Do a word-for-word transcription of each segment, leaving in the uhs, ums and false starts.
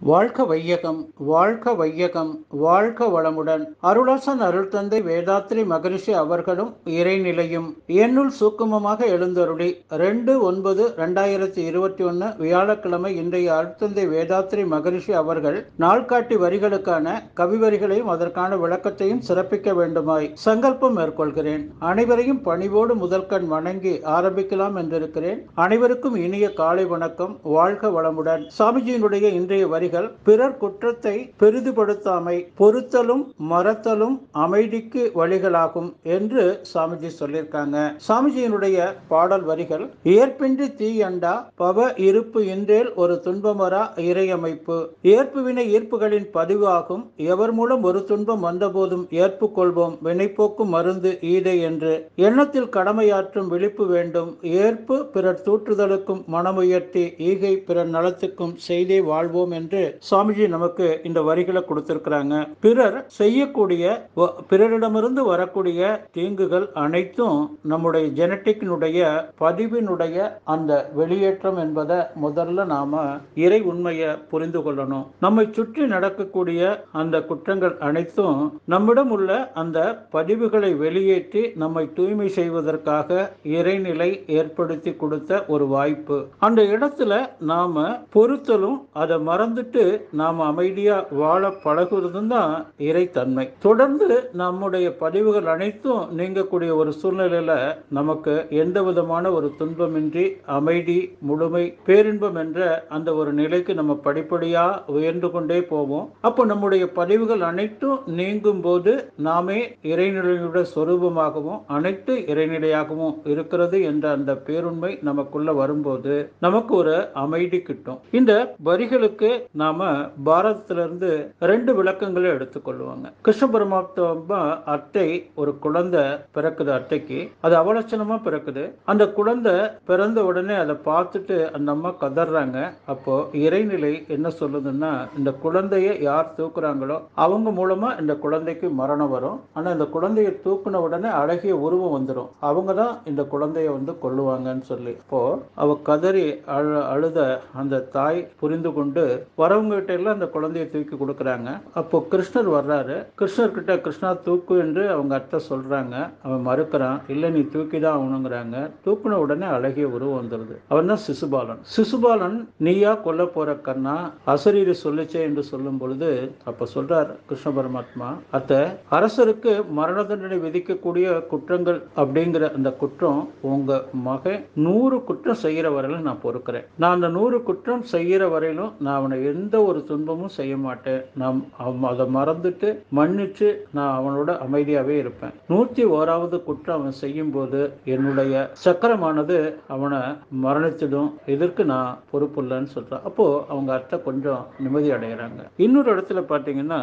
வாழ்க வையகம், வாழ்க வையகம், வாழ்க வளமுடன். அருளாசன் அருள் தந்தை வேதாத்ரி மகரிஷி அவர்களும் இறைநிலையும் என்னுள் சூக்குமமாக எழுந்தருளி ரெண்டு ஒன்பது ரெண்டாயிரத்தி இருபத்தி ஒன்னு வியாழக்கிழமை இன்றைய அருட்தந்தை வேதாத்ரி மகரிஷி அவர்கள் நாள்காட்டி வரிகளுக்கான கவிவரிகளையும் அதற்கான விளக்கத்தையும் சிறப்பிக்க வேண்டுமாய் சங்கல்பம் மேற்கொள்கிறேன். அனைவரையும் பணிவோடு முதல்கண் வணங்கி ஆரம்பிக்கலாம் என்றிருக்கிறேன். அனைவருக்கும் இனிய காலை வணக்கம். வாழ்க வளமுடன். சாமிஜியினுடைய இன்றைய வரி பிறர் குற்றத்தை பெரிதுபடுத்தாமை பொறுத்தலும் மறத்தலும் அமைதிக்கு வழிகளாகும் என்று சாமிஜி சொல்லியிருக்காங்க. சாமிஜியினுடைய பாடல் வரிகள்: ஏற்பின்றி தீயண்டா பவ இருப்பு இன்றேல் ஒரு துன்பமரா இறையமைப்பு. ஏற்பு வினை ஈர்ப்புகளின் பதிவாகும். எவர் மூலம் ஒரு துன்பம் வந்தபோதும் ஏற்பு கொள்வோம் வினைப்போக்கும் மருந்து ஈடை என்று எண்ணத்தில் கடமையாற்றும் விழிப்பு வேண்டும். ஏற்பு பிறர் தூற்றுதலுக்கும் மனமுயர்த்தி ஈகை பிறர் நலத்துக்கும் செய்தே வாழ்வோம் என்று சுவாமிஜி நமக்கு இந்த வரிகளை கொடுத்திருக்கிறாங்க. பிறர் செய்யக்கூடிய பிறரிடமிருந்து வரக்கூடிய தீங்குகள் அனைத்தும் நம்முடைய ஜெனட்டிக்கினுடைய பதிவினுடைய அந்த வெளியேற்றம் என்பதை முதல்ல நாம இறை உண்மையை புரிந்து கொள்ளணும். நம்மை சுற்றி நடக்கக்கூடிய அந்த குற்றங்கள் அனைத்தும் நம்மிடம் உள்ள அந்த பதிவுகளை வெளியேற்றி நம்மை தூய்மை செய்வதற்காக இறைநிலை ஏற்படுத்தி கொடுத்த ஒரு வாய்ப்பு. அந்த இடத்துல நாம பொறுத்தலும் அதை மறந்துட்டு நாம அமைதியா வாழ பழகுவதும் தான் இறைத்தன்மை. தொடர்ந்து நம்முடைய பதிவுகள் அனைத்தும் நீங்கக்கூடிய ஒரு சூழ்நிலையில நமக்கு எந்த விதமான ஒரு துன்பமின்றி அமைதி முழுமை பேரின்பம் என்ற அந்த ஒரு நிலைக்கு நம்ம படிப்படியா உயர்ந்து கொண்டே போவோம். அப்போ நம்முடைய பதிவுகள் அனைத்தும் நீங்கும் போது நாமே இறைநிலையுடைய சொரூபமாகவும் அனைத்து இறைநிலையாகவும் இருக்கிறது என்ற அந்த பேருண்மை நமக்குள்ள வரும்போது நமக்கு ஒரு அமைதி கிட்டும். இந்த வரிகளுக்கு நாம பாரதத்திலிருந்து ரெண்டு விளக்கங்களை எடுத்துக்கொள்வாங்க. கிருஷ்ண பரமாத்மா அட்டை ஒரு குழந்தை பிறக்குது. அட்டைக்கு அது அவலட்சணமா பிறக்குது. அந்த குழந்தை பிறந்த உடனே அதை பார்த்துட்டு அந்த அம்மா கதறாங்க. அப்போ இறைநிலை என்ன சொல்லுதுன்னா, இந்த குழந்தைய யார் தூக்குறாங்களோ அவங்க மூலமா இந்த குழந்தைக்கு மரணம் வரும். ஆனா இந்த குழந்தைய தூக்குன உடனே அழகிய உருவம் வந்துடும். அவங்க தான் இந்த குழந்தைய வந்து கொல்லுவாங்கன்னு சொல்லி இப்போ அவ கதறி அழு அழுத அந்த தாய் புரிந்து கொண்டு வரவங்க கிட்ட எல்லாம் அந்த குழந்தைய தூக்கி கொடுக்குறாங்க. அப்போ கிருஷ்ணர் வர்றாரு. கிருஷ்ணர் கிட்ட கிருஷ்ணா தூக்கு என்று அவங்க அத்தை சொல்றாங்க. அவன் மறுக்கிறான். இல்ல நீ தூக்கி தான் ஆகணுங்கிறாங்க. தூக்குன உடனே அழகிய உருவம் வந்துருது. அவன் தான் சிசுபாலன். சிசுபாலன் நீயா கொல்ல போற கண்ணா அசரீரி சொல்லிச்சே என்று சொல்லும் பொழுது அப்ப சொல்றார் கிருஷ்ண பரமாத்மா, அத்தை அரசருக்கு மரண தண்டனை விதிக்கக்கூடிய குற்றங்கள் அப்படிங்கிற அந்த குற்றம் உங்க மகன் நூறு குற்றம் செய்யற வரையிலும் நான் பொறுக்கிறேன். நான் அந்த நூறு குற்றம் செய்யற வரையிலும் நான் அவனை எந்த ஒரு துன்பமும் செய்ய மாட்டேன். நான் அதை மறந்துட்டு மன்னிச்சு நான் அவனோட அமைதியாவே இருப்பேன். நூத்தி ஓராவது குற்றம் அவன் செய்யும் போது என்னுடைய சக்கரமானது அவனை மரணிச்சிடும். இதற்கு நான் பொறுப்பு இல்லைன்னு சொல்றான். அப்போ அவங்க அத்தை கொஞ்சம் நிம்மதி அடைகிறாங்க. இன்னொரு இடத்துல பாத்தீங்கன்னா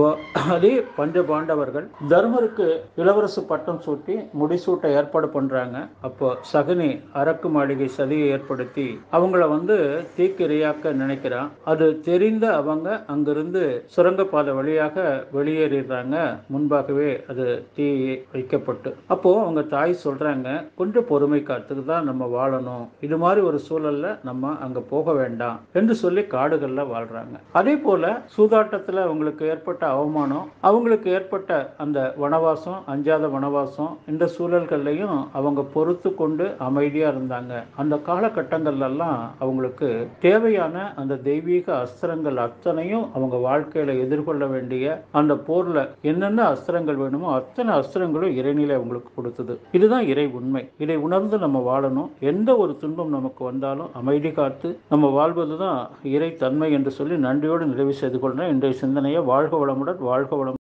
அதே பஞ்ச பாண்டவர்கள் தர்மருக்கு இளவரசு பட்டம் சூட்டி முடிசூட்ட ஏற்பாடு பண்றாங்க. அப்போ சகுனி அரக்கு மாளிகை சதியை ஏற்படுத்தி அவங்கள வந்து தீக்கிரையாக்க நினைக்கிறான். அது தெரிந்த அவங்க அங்கிருந்து சுரங்கப்பாதை வழியாக வெளியேறாங்க. முன்பாகவே அது தீ வைக்கப்பட்டு அப்போ அவங்க தாய் சொல்றாங்க, கொஞ்சம் பொறுமை காத்துக்கு தான் நம்ம வாழணும். இது மாதிரி ஒரு சூழல்ல நம்ம அங்க போக வேண்டாம் என்று சொல்லி காடுகள்ல வாழ்றாங்க. அதே போல சூதாட்டத்துல அவங்களுக்கு ஏற்பட்ட அவமானம், அவங்களுக்கு ஏற்பட்ட அந்த வனவாசம், அஞ்சாத வனவாசம், இந்த சூழல்கள்லையும் அவங்க பொறுத்து கொண்டு அமைதியா இருந்தாங்க. அந்த காலகட்டங்கள்ல எல்லாம் அவங்களுக்கு தேவையான அந்த தெய்வீக அஸ்திரங்கள் அத்தனையும் அவங்க வாழ்க்கையில எதிர்கொள்ள வேண்டிய அந்த போர்ல என்னென்ன அஸ்திரங்கள் வேணுமோ அத்தனை அஸ்திரங்களும் இறைநிலை அவங்களுக்கு கொடுத்தது. இதுதான் இறை உண்மை. இதை உணர்ந்து நம்ம வாழணும். எந்த ஒரு துன்பம் நமக்கு வந்தாலும் அமைதி காத்து நம்ம வாழ்வதுதான் இறை தன்மை என்று சொல்லி நன்றியோடு நிறைவு செய்து கொள்றேன். இன்றைய சிந்தனையை வாழ்க வளமுடன், வாழ்க வளம்.